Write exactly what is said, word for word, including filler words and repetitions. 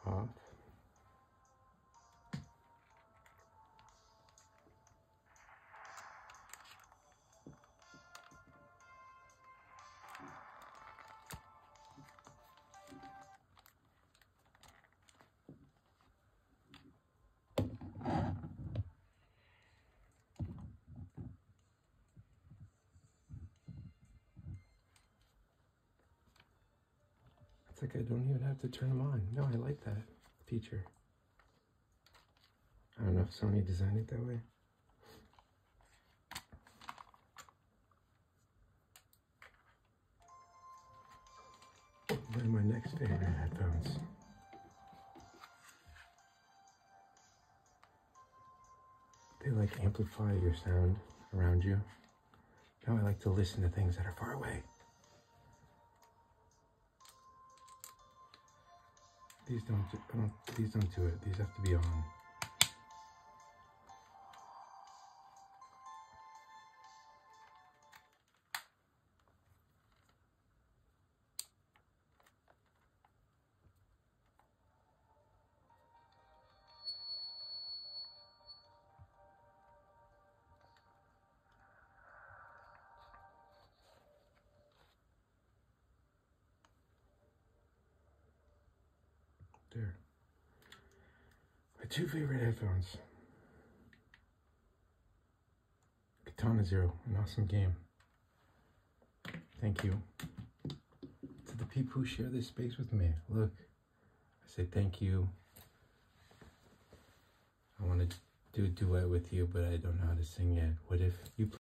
off. It's like I don't even have to turn them on. No, I like that feature. I don't know if Sony designed it that way. Then my next favorite headphones. They like amplify your sound around you. Now I like to listen to things that are far away. These don't, I don't, these don't do it. These have to be on. There. My two favorite headphones. Katana Zero, an awesome game. Thank you to the people who share this space with me. Look, I say thank you. I want to do a duet with you, but I don't know how to sing yet. What if you